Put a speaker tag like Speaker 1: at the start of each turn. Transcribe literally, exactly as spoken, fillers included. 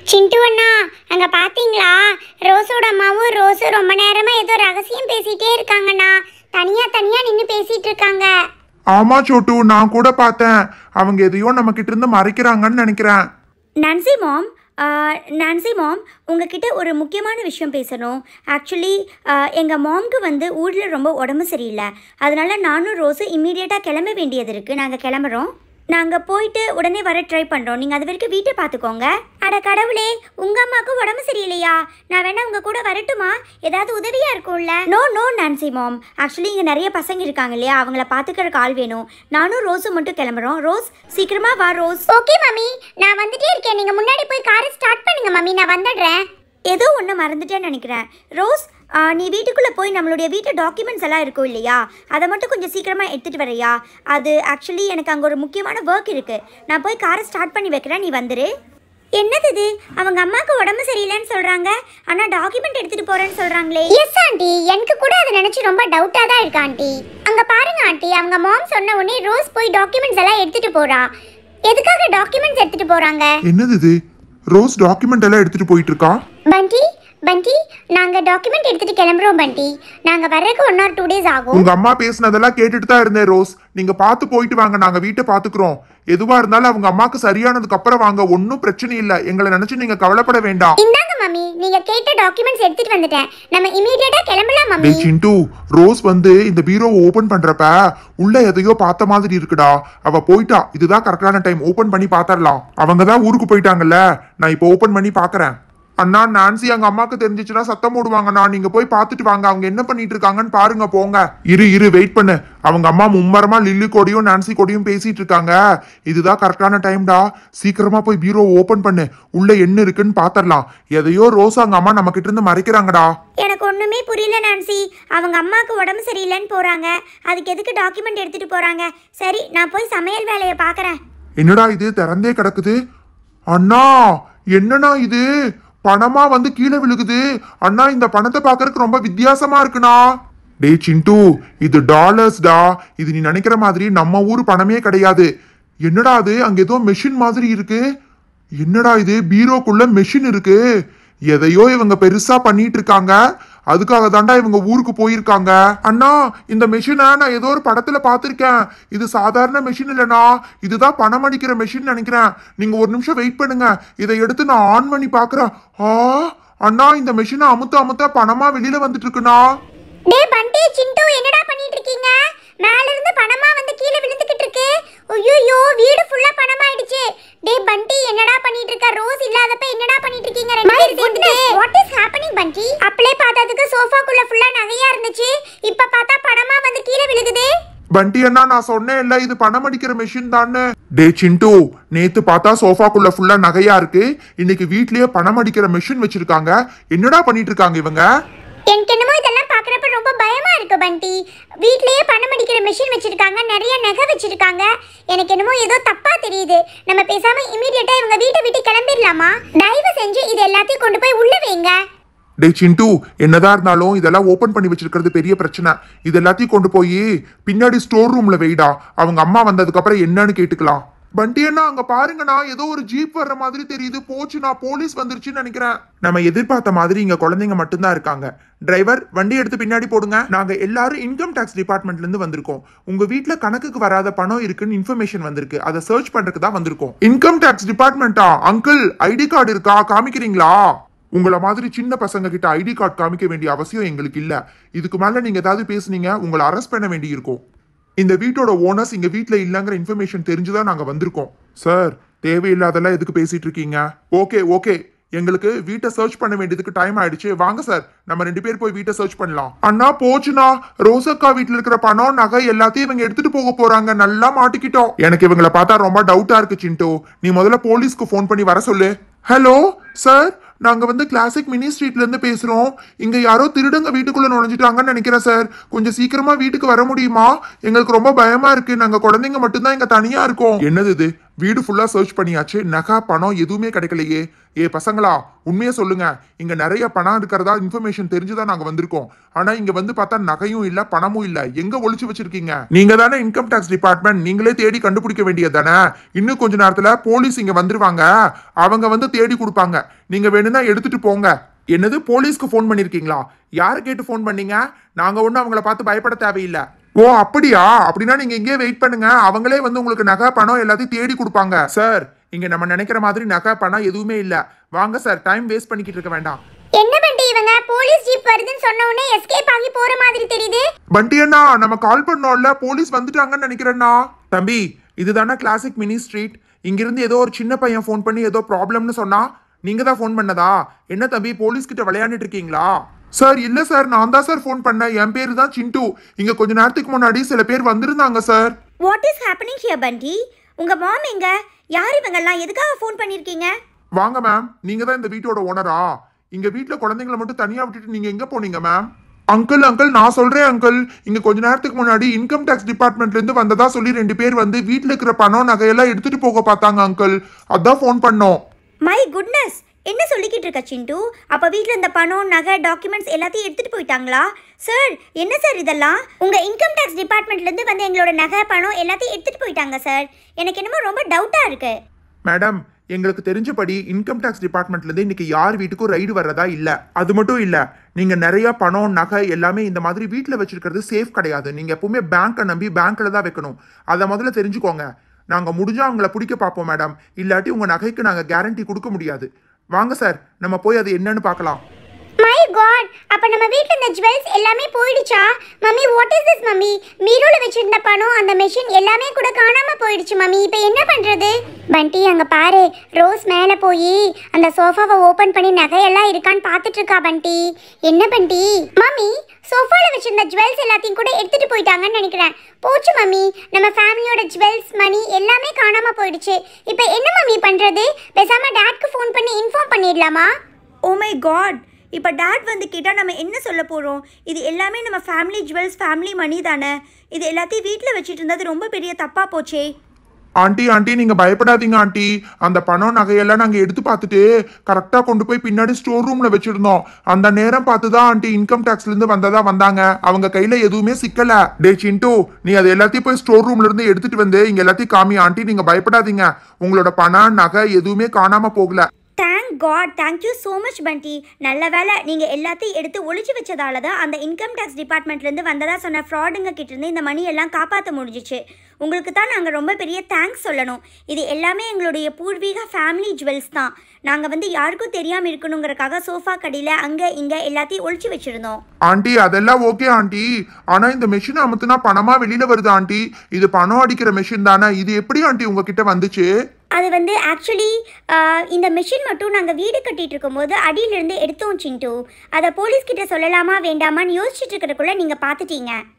Speaker 1: சிண்டு அண்ணா அங்க பாத்தீங்களா? ரோஸோட அம்மாவும் ரோஸும் ரொம்ப நேரமா ஏதோ ரகசியம் பேசிட்டே இருக்காங்கண்ணா. தனியா தனியா நின்னு பேசிட்டு இருக்காங்க.
Speaker 2: ஆமா சோட்டு, நான் கூட பார்த்தேன். அவங்க எதையோ நம்ம கிட்ட இருந்து மறைக்கிறாங்கன்னு நினைக்கிறேன்.
Speaker 3: நான்சி மாம், நான்சி மாம் உங்ககிட்ட ஒரு முக்கியமான விஷயம் பேசணும். ஆக்சுவலி எங்கள் மாம்க்கு வந்து ஊரில் ரொம்ப உடம்பு சரியில்லை. அதனால நானும் ரோஸும் இம்மீடியட்டாக கிளம்ப வேண்டியது இருக்குது. நாங்கள் கிளம்புறோம். நாங்கள் போயிட்டு உடனே வர ட்ரை பண்ணுறோம். நீங்கள் அது வரைக்கும் வீட்டை பார்த்துக்கோங்க. அட கடவுளே, உங்கள் அம்மாவுக்கு உடம்பு சரியில்லையா? நான் வேணா உங்கள் கூட வரட்டுமா? ஏதாவது உதவியாக இருக்கும்ல? No no Nancy ma'am, actually இங்கே நிறைய பசங்க இருக்காங்க இல்லையா, அவங்கள பார்த்துக்கிறக்கு ஆள் வேணும். நானும் ரோஸும் மட்டும் கிளம்புறோம். ரோஸ் சீக்கிரமா வா ரோஸ்.
Speaker 1: ஓகே மம்மி, நான் வந்துட்டே இருக்கேன். நீங்கள் முன்னாடி போய் காரை ஸ்டார்ட் பண்ணுங்க மம்மி, நான் வந்துடுறேன்.
Speaker 3: ஏதோ ஒன்று மறந்துட்டேன்னு நினைக்கிறேன். ரோஸ், நீ வீட்டுக்குள்ளே போய் நம்மளுடைய வீட்டு டாக்குமெண்ட்ஸ் எல்லாம் இருக்கும் இல்லையா, அதை மட்டும் கொஞ்சம் சீக்கிரமாக எடுத்துகிட்டு வரையா? அது ஆக்சுவலி எனக்கு அங்கே ஒரு முக்கியமான ஒர்க் இருக்குது. நான் போய் காரை ஸ்டார்ட் பண்ணி வைக்கிறேன், நீ வந்துரு. என்னது இது? அவங்க அம்மாவுக்கு உடம்பு சரியில்லைன்னு சொல்கிறாங்க, ஆனால் டாக்குமெண்ட் எடுத்துகிட்டு போகிறேன்னு சொல்கிறாங்களே.
Speaker 1: எஸ் ஆண்டி, எனக்கு கூட அதை நினச்சி ரொம்ப டவுட்டாக தான் இருக்கு ஆண்டி. அங்கே பாருங்க ஆண்டி, அவங்க மாம் சொன்ன உடனே ரோஸ் போய் டாக்குமெண்ட்ஸ் எல்லாம் எடுத்துகிட்டு போகிறா. எதுக்காக டாக்குமெண்ட்ஸ் எடுத்துகிட்டு போகிறாங்க?
Speaker 2: என்னது இது? ரோஸ் டாக்குமெண்ட் எல்லாம் எடுத்துட்டு போயிட்டு இருக்கா?
Speaker 1: பண்டி பண்டி, நாங்க டாக்குமெண்ட் எடுத்துட்டு கிளம்புறோம் பண்டி. நாங்க வர்றதுக்கு ஒன் ஆர் டூ டேஸ் ஆகும்.
Speaker 2: உங்க அம்மா பேசினதெல்லாம் கேட்டுட்டு தான் இருந்தேன் ரோஸ். நீங்க பார்த்து போயிட்டு வாங்க, நாங்க வீட்டை பாத்துக்கிறோம். எதுவா இருந்தாலும் அவங்க அம்மாக்கு சரியானதுக்கு அப்புறம் வாங்க, ஒன்னும் பிரச்சனை இல்ல. எங்களை நினைச்சு நீங்க கவலைப்பட வேண்டாம்.
Speaker 1: இந்தாங்க மம்மி, நீங்க கேட்ட டாக்குமெண்ட்ஸ் எடுத்துட்டு வந்துட்டேன். நம்ம இமிடியேட்டா கிளம்பலாம் மம்மி.
Speaker 2: டேய் சிண்டு, ரோஸ் வந்து இந்த பீரோவை ஓபன் பண்றப்ப உள்ள எதையோ பார்த்த மாதிரி இருக்குடா. அவ போயிட்டா. இதுதான் கரெக்டான டைம், ஓபன் பண்ணி பாத்தரலாம். அவங்க தான் ஊருக்கு போயிட்டாங்கல்ல, நான் இப்போ ஓபன் பண்ணி பாக்குறேன். அண்ணா, நான்சி அங்க அம்மாக்கு தெரிஞ்சிச்சுன்னா சத்தம் போடுவாங்கண்ணா. நீங்க போய் பாத்துட்டு வாங்க, அவங்க என்ன பண்ணிட்டு இருக்காங்கன்னு பாருங்க. போங்க. இரு இரு வெயிட் பண்ணு. அவங்க அம்மா மும்மரமா லில்லி கோடியும் நான்சி கோடியும் பேசிட்டு இருக்காங்க. இதுதான் கரெக்டான டைம்டா. சீக்கிரமா போய் பீரோ ஓபன் பண்ணு, உள்ள என்ன இருக்குன்னு பாத்திரலாம். எதையோ ரோஸ் அவங்க அம்மா நம்ம கிட்ட இருந்து மறைக்கிறாங்கடா.
Speaker 3: எனக்கு ஒண்ணுமே புரியல நான்சி. அவங்க அம்மாவுக்கு உடம்பு சரியில்லைன்னு போறாங்க, அதுக்கு எதுக்கு டாக்குமெண்ட் எடுத்துட்டு போறாங்க? சரி, நான் போய் சமையல் வேலையை பாக்குறேன்.
Speaker 2: என்னடா இது திறந்தே கிடக்குது? அண்ணா, என்னண்ணா இது? பணமா வந்து கீழே விழுகுது. அண்ணா, இந்த பணத்தை பாக்குறதுக்கு ரொம்ப வித்தியாசமா இருக்குண்ணா. டே சிண்டு, இது டாலர்ஸ்டா. இது நீ நினைக்கிற மாதிரி நம்ம ஊர் பணமே கிடையாது. என்னடா அது? அங்க ஏதோ மெஷின் மாதிரி இருக்கு. என்னடா இது? பீரோக்குள்ள மெஷின் இருக்கு. எதையோ இவங்க பெருசா பண்ணிட்டு இருக்காங்க. அதுக்காக தாண்டா இவங்க ஊருக்கு போயிருக்காங்க. அண்ணா, இந்த மெஷினை நான் ஏதோ ஒரு படத்துல பாத்திருக்கேன். இது சாதாரண மெஷின் இல்லைண்ணா, இதுதான் பணம் அடிக்கிற மெஷின் நினைக்கிறேன். நீங்க ஒரு நிமிஷம் வெயிட் பண்ணுங்க, இதை எடுத்து நான் ஆன் பண்ணி பாக்குறேன். ஆ அண்ணா, இந்த மெஷினை அமுத்த அமுத்த பணமா வெளியில வந்துட்டு இருக்குண்ணா.
Speaker 1: டே பண்டி, சிண்டு, என்னடா பண்ணிட்டு இருக்கீங்க? மேல இருந்து பணமா வந்து கீழே விழுந்துக்கிட்டு இருக்கு. ஐயோ, வீடு ஃபுல்லா பணமா ஆயிடுச்சு. டே பண்டி, என்னடா பண்ணிட்டு இருக்க? ரோஸ் இல்லாதப்ப என்னடா பண்ணிட்டு இருக்கீங்க ரெண்டு பேரும் சேர்ந்து? வாட் இஸ் ஹேப்பனிங் பண்டி? அப்பளே பார்த்ததுக்கு சோஃபாக்குள்ள ஃபுல்லா நகையா இருந்துச்சு, இப்ப பார்த்தா பணமா வந்து கீழே விழுகுது.
Speaker 2: பண்டி அண்ணா, நான் சொன்னேன் இல்ல, இது பணம் அடிக்கிற மெஷின் தானே. டே சிண்டு, நேத்து பார்த்தா சோஃபாக்குள்ள ஃபுல்லா நகையா இருக்கு, இன்னைக்கு வீட்லயே பணம் அடிக்கிற மெஷின் வச்சிருக்காங்க. என்னடா பண்ணிட்டு இருக்காங்க இவங்க?
Speaker 1: எனக்கு என்னமோ இதெல்லாம் பாக்குறப்ப ரொம்ப பயமா இருக்கு பண்டி. வீட்லயே பணம் அடிக்கிற மெஷின் வச்சிருக்காங்க, நிறைய நகை வச்சிருக்காங்க. எனக்கு என்னமோ ஏதோ தப்பா தெரியுது. நம்ம பேசாம இமிடியேட்டா இவங்க வீட்டை விட்டு கிளம்பிடலாமா? தயவு செஞ்சு இது எல்லாத்தையும் கொண்டு போய் உள்ள வைங்க.
Speaker 2: டே சிண்டு, என்னதான் இருந்தாலும் இதெல்லாம் ஓபன் பண்ணி வச்சிருக்கிறது பெரிய பிரச்சனை. இது எல்லாத்தையும் கொண்டு போய் பின்னாடி ஸ்டோர் ரூம்ல வைடா. அவங்க அம்மா வந்ததுக்கு அப்புறம் என்னன்னு கேட்டுக்கலாம். பண்டி அண்ணா, அங்க பாருங்கண்ணா, ஏதோ ஒரு ஜீப் வர்ற மாதிரி தெரியுது. போச்சுண்ணா, போலீஸ் வந்துருச்சுன்னு நினைக்கிறேன். நம்ம எதிர்பார்த்த மாதிரி இங்க குழந்தைங்க மட்டும்தான் இருக்காங்க. டிரைவர், வண்டி எடுத்து பின்னாடி போடுங்க. நாங்க எல்லாரும் இன்கம் டாக்ஸ் டிபார்ட்மெண்ட்ல இருந்து வந்திருக்கோம். உங்க வீட்டுல கணக்குக்கு வராத பணம் இருக்குன்னு இன்ஃபர்மேஷன் வந்திருக்கு, அதை சர்ச் பண்றதுக்கு தான் வந்திருக்கோம். இன்கம் டாக்ஸ் டிபார்ட்மெண்டா? அங்கிள், ஐடி கார்டு இருக்கா? காமிக்கிறீங்களா? உங்களை மாதிரி சின்ன பசங்க கிட்ட ஐடி கார்டு காமிக்க வேண்டிய அவசியம் எங்களுக்கு இல்ல. இதுக்கு மேல நீங்க ஏதாவது பேசுனீங்க, உங்களை அரெஸ்ட் பண்ண வேண்டி இருக்கும். இந்த வீட்டோட ஓனர்ஸ் இங்க வீட்ல இல்லங்கிற இன்ஃபர்மேஷன் தெரிஞ்சுதான் நாங்க வந்திருக்கோம். சார், தேவையில்லாதெல்லாம் எதுக்கு பேசிட்டு இருக்கீங்க? ஓகே ஓகே, எங்களுக்கு வீட்டை சர்ச் பண்ண வேண்டியதுக்கு டைம் ஆயிடுச்சு. வாங்க சார், நம்ம ரெண்டு பேர் போய் வீட்டை சர்ச் பண்ணலாம். அண்ணா, போச்சுனா ரோசக்கா வீட்டுல இருக்கிற பணம் நகை எல்லாத்தையும் இவங்க எடுத்துட்டு போக போறாங்க. நல்லா மாட்டிக்கிட்டோம். எனக்கு இவங்களை பார்த்தா ரொம்ப டவுட்டா இருக்கு சிண்டு. நீ முதல்ல போலீஸ்க்கு போன் பண்ணி வர சொல்லு. ஹலோ சார், நாங்க வந்து கிளாசிக் மினி ஸ்ட்ரீட்ல இருந்து பேசுறோம். இங்க யாரோ திருடங்க வீட்டுக்குள்ள நுழைஞ்சிட்டாங்கன்னு நினைக்கிறேன் சார். கொஞ்சம் சீக்கிரமா வீட்டுக்கு வர முடியுமா? எங்களுக்கு ரொம்ப பயமா இருக்கு. நாங்க குழந்தைங்க மட்டும்தான் இங்க தனியா இருக்கோம். என்னது இது? வீடு ஃபுல்லா சர்ச் பண்ணியாச்சு, நகை பணம் எதுவுமே கிடைக்கலையே. ஏ பசங்களா, உண்மையை சொல்லுங்க, இங்க நிறைய பணம் இருக்கிறதா இன்ஃபர்மேஷன் தெரிஞ்சுதான் நாங்க வந்திருக்கோம். ஆனா இங்க வந்து பார்த்தா நகையும் இல்ல, பணமும் இல்ல. எங்க ஒளிச்சு வச்சிருக்கீங்க? நீங்க தானே இன்கம் டாக்ஸ் டிபார்ட்மெண்ட், நீங்களே தேடி கண்டுபிடிக்க வேண்டியது தானே. இன்னும் கொஞ்ச நேரத்துல போலீஸ் இங்க வந்துருவாங்க, அவங்க வந்து தேடி கொடுப்பாங்க. நீங்க வேணும்னா எடுத்துட்டு போங்க. என்னது, போலீஸ்க்கு ஃபோன் பண்ணிருக்கீங்களா? யாரை கேட்டு ஃபோன் பண்ணீங்க? நாங்க ஒன்றும் அவங்கள பார்த்து பயப்பட தேவையில்லை. ஓ அப்படியா? அப்படின்னா நீங்க இங்கே வெயிட் பண்ணுங்க, அவங்களே வந்து உங்களுக்கு நகை பணம் எல்லாத்தையும் தேடி கொடுப்பாங்க. சார், இங்க நம்ம நினைக்கிற மாதிரி நகை பணம் எதுவுமே இல்ல. வாங்க சார், டைம் வேஸ்ட் பண்ணிக்கிட்டு இருக்க வேண்டாம்.
Speaker 1: என்ன பண்டி இவங்க போலீஸ் ஜீப் வருதுன்னு சொன்ன உடனே எஸ்கேப் ஆகி போற மாதிரி தெரியுது.
Speaker 2: பண்டி அண்ணா, நம்ம கால் பண்ணோம்ல, போலீஸ் வந்துட்டாங்கன்னு நினைக்கிறேன்னா. தம்பி, இதுதானே கிளாசிக் மினி ஸ்ட்ரீட். இங்கிருந்து ஏதோ ஒரு சின்ன பையன் ஃபோன் பண்ணி ஏதோ ப்ராப்ளம்னு சொன்னா, நீங்க தான் ஃபோன் பண்ணதா? என்ன தம்பி, போலீஸ் கிட்ட விளையாண்டுட்டு இருக்கீங்களா? சார் இல்ல சார், நான் தான் சார் ஃபோன் பண்ணேன். என் பேரு தான் சிண்டு. இங்க கொஞ்ச நேரத்துக்கு முன்னாடி சில பேர் வந்திருந்தாங்க sir.
Speaker 3: What is happening here Bunty? உங்க மாம் எங்க? யார் இவங்கெல்லாம்? எதுக்காக ஃபோன் பண்ணிருக்கீங்க?
Speaker 2: வாங்க மேம், நீங்க தான் இந்த வீட்டோட ஓனரா? இங்க வீட்டுல குழந்தைங்களை மட்டும் தனியா விட்டுட்டு நீங்க எங்க போனீங்க மேம்? அங்கிள் அங்கிள் நான் சொல்றேன் அங்கிள், இங்க கொஞ்ச நேரத்துக்கு முன்னாடி இன்கம் டாக்ஸ் டிபார்ட்மெண்ட்ல இருந்து வந்ததா சொல்லி ரெண்டு பேர் வந்து வீட்டுல இருக்கிற பணம் நகையெல்லாம் எடுத்துட்டு போக பார்த்தாங்க அங்கிள். அதான் ஃபோன் பண்ணோம்.
Speaker 3: மை குட்னஸ், என்ன சொல்லிக்கிட்டு இருக்க சிண்டு? அப்போ வீட்டில் இந்த பணம் நகை டாக்குமெண்ட்ஸ் எல்லாத்தையும் எடுத்துகிட்டு போயிட்டாங்களா? சார், என்ன சார் இதெல்லாம்? உங்கள் இன்கம் டேக்ஸ் டிபார்ட்மெண்ட்லேருந்து வந்து எங்களோட நகை பணம் எல்லாத்தையும் எடுத்துகிட்டு போயிட்டாங்க சார். எனக்கு என்னமோ ரொம்ப டவுட்டாக இருக்கு.
Speaker 2: மேடம், எங்களுக்கு தெரிஞ்சபடி இன்கம் டாக்ஸ் டிபார்ட்மெண்ட்லேருந்து இன்னைக்கு யார் வீட்டுக்கும் ரைடு வர்றதா இல்லை. அது மட்டும் இல்லை, நீங்கள் நிறைய பணம் நகை எல்லாமே இந்த மாதிரி வீட்டில் வச்சிருக்கிறது சேஃப் கிடையாது. நீங்கள் எப்பவுமே பேங்க்கை நம்பி பேங்க்கில் தான் வைக்கணும். அதை முதல்ல தெரிஞ்சுக்கோங்க. நாங்கள் முடிஞ்சால் அவங்கள பிடிக்க பார்ப்போம் மேடம், இல்லாட்டி உங்கள் நகைக்கு நாங்கள் கேரண்டி கொடுக்க முடியாது. வாங்க சார், நம்ம போய் அது என்னன்னு பார்க்கலாம்.
Speaker 1: மை காட், அப்ப நம்ம வீட்ல இந்த ஜுவல்ஸ் எல்லாமே போயிடுச்சா? Mummy, what is this mummy? மீரோல வச்சிருந்த பணம், அந்த மெஷின் எல்லாமே கூட காணாம போயிடுச்சு மம்மி. இப்போ என்ன பண்றது? பண்டி, அங்க பாரு, ரோஸ் மேல போய் அந்த சோஃபாவை ஓபன் பண்ணி நகையெல்லாம் இருக்கான்னு பார்த்துட்டு இருக்கா பண்டி. என்ன பண்டி? மம்மி, சோஃபால வச்சிருந்த ஜுவல்ஸ் எல்லாத்தையும் கூட எடுத்துட்டு போயிட்டாங்கன்னு நினைக்கிறேன். போச்சு மம்மி, நம்ம ஃபேமிலியோட ஜுவல்ஸ் மணி எல்லாமே காணாம போயிடுச்சு. இப்போ என்ன மம்மி பண்றது? பேசாம டாட்க்கு ஃபோன் பண்ணி இன்ஃபார்ம் பண்ணிடலாமா?
Speaker 3: ஓ மை காட், இப்போ டேட் வந்து கேட்டால் நம்ம என்ன சொல்ல போகிறோம்? இது எல்லாமே நம்ம ஃபேமிலி ஜுவல்ஸ், ஃபேமிலி மணி தானே. இது எல்லாத்தையும் வீட்டில் வச்சுட்டு இருந்தது ரொம்ப பெரிய தப்பாக போச்சே.
Speaker 2: ஆண்டி ஆண்டி நீங்க பயப்படாதீங்க ஆண்டி. அந்த பணம் நகையெல்லாம் நாங்க எடுத்து பார்த்துட்டு கரெக்டா கொண்டு போய் பின்னாடி ஸ்டோர் ரூம்ல வச்சிருந்தோம். அந்த நேரம் பார்த்துதான் ஆண்டி இன்கம் டாக்ஸ்ல இருந்து வந்ததா வந்தாங்க. அவங்க கையில எதுவுமே சிக்கல. டே சிண்டு, நீ அது எல்லாத்தையும் போய் ஸ்டோர் ரூம்ல இருந்து எடுத்துட்டு வந்து இங்க எல்லாத்தையும் காமி. ஆண்டி நீங்க பயப்படாதீங்க, உங்களோட பணம் நகை எதுவுமே காணாம போகல.
Speaker 3: Thank god, thank you so much Bunty. நல்ல வேலை, நீங்கள் எல்லாத்தையும் எடுத்து ஒழிச்சு வச்சதால தான் அந்த இன்கம் டேக்ஸ் டிபார்ட்மெண்ட்லேருந்து வந்ததாக சொன்ன ஃப்ராடுங்க கிட்டேருந்து இந்த மணி எல்லாம் காப்பாற்ற முடிஞ்சிச்சு. உங்களுக்கு தான் நாங்கள் ரொம்ப பெரிய தேங்க்ஸ் சொல்லணும். இது எல்லாமே எங்களுடைய பூர்வீக ஃபேமிலி ஜுவல்ஸ் தான். நாங்கள் வந்து யாருக்கும் தெரியாமல் இருக்கணுங்கிறக்காக சோஃபா கடையில் அங்கே இங்கே எல்லாத்தையும் ஒழிச்சு வச்சுருந்தோம்.
Speaker 2: ஆண்டி அதெல்லாம் ஓகே ஆண்டி, ஆனால் இந்த மெஷின் அமுத்துனா பணமாக வெளியில் வருது ஆண்டி. இது பணம் அடிக்கிற மெஷின் தானே, இது எப்படி ஆண்டி உங்ககிட்ட வந்துச்சு?
Speaker 3: அது வந்து ஆக்சுவலி இந்த மிஷின் மட்டும் நாங்கள் வீடு கட்டிகிட்டு இருக்கும்போது அடியிலிருந்து எடுத்தோம் சிண்டு. அதை போலீஸ்கிட்ட சொல்லலாமா வேண்டாமான்னு யோசிச்சுட்டு இருக்கிறதுக்குள்ளே நீங்கள் பார்த்துட்டீங்க.